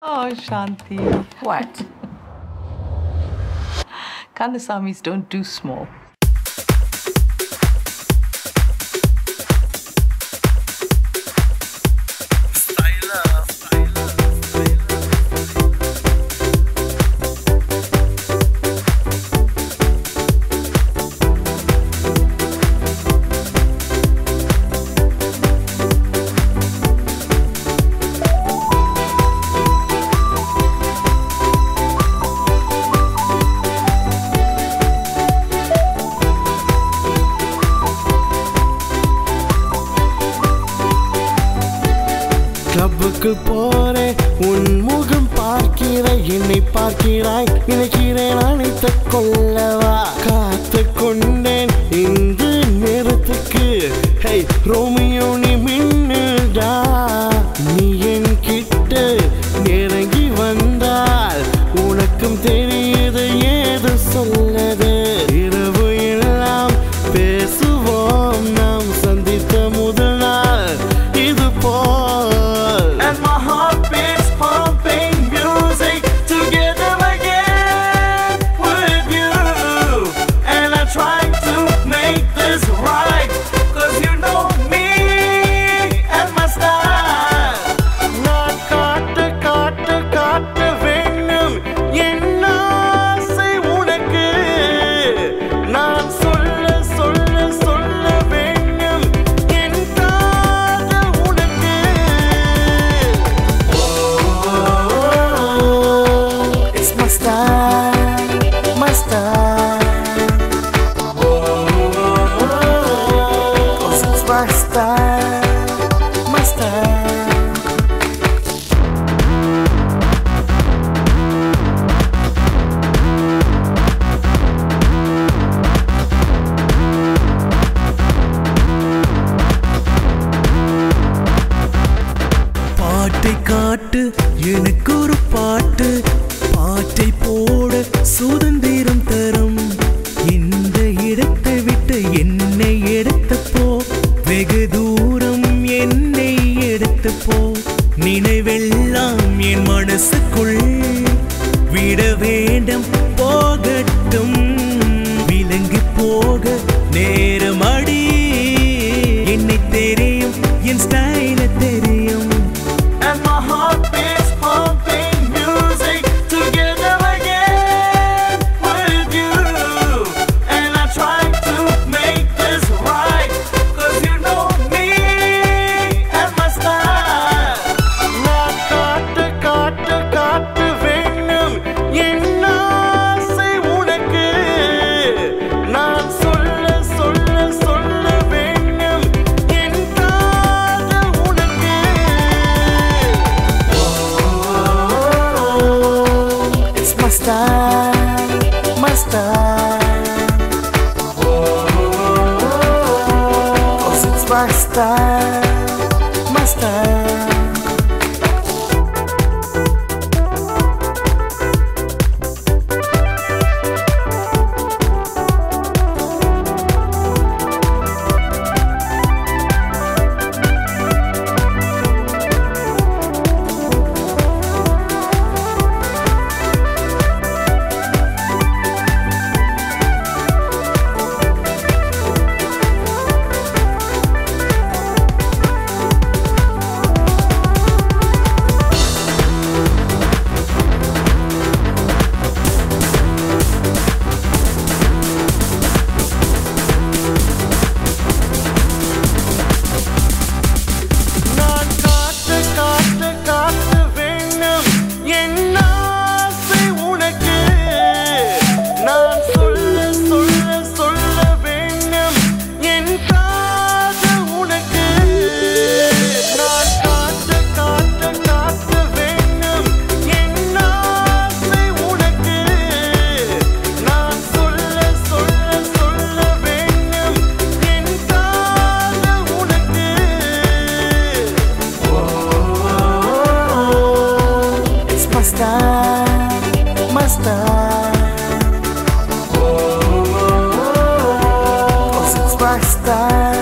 Oh, Shanti. What? Kandasamys don't do small. கிளப்புக்கு போறே உன் முகம் பார்க்கிறாய் என்னை பார்க்கிறாய் நினைக்கிறேன் அணைத்துக் கொள்ளவா காத்து கொண்டேன் இந்த நேரத்துக்கு ஹே ரோமியோ நீ மின்னுடா நீ என் கிட்ட நெருங்கி வந்தால் உனக்கும் தெரியுது ஏது சொல்லது இரவு எல்லாம் பேசுவோம் நாம் சந்தித்த முதல் நாள் இது போல். காட்டு எனக்கு ஒரு பாட்டு பாட்டை போட சுதந்திரம் தரும் இந்த இடத்தை விட்டு என்னை எடுத்து போ வெகு தூரம் என்னை எடுத்து போ நினைவெல்லாம் என் மனசுக்குள் விட வேண்டும் போகட்டும் விலங்கி போக நேரம் அடி என்னை தெரியும் என் ஸ்டைல தெரியும். Style.